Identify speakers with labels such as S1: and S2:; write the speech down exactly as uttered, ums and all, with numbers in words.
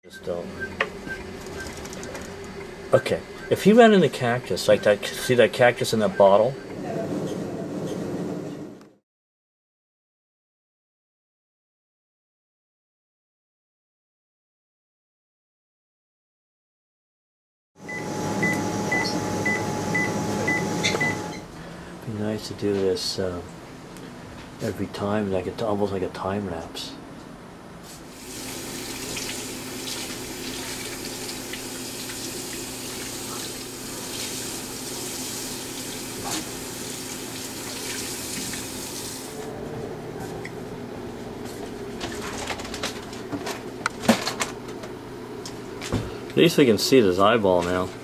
S1: Still. Okay, if he ran in the cactus, like that, see that cactus in that bottle? Be nice to do this uh, every time, like it's almost like a time lapse. At least we can see his eyeball now.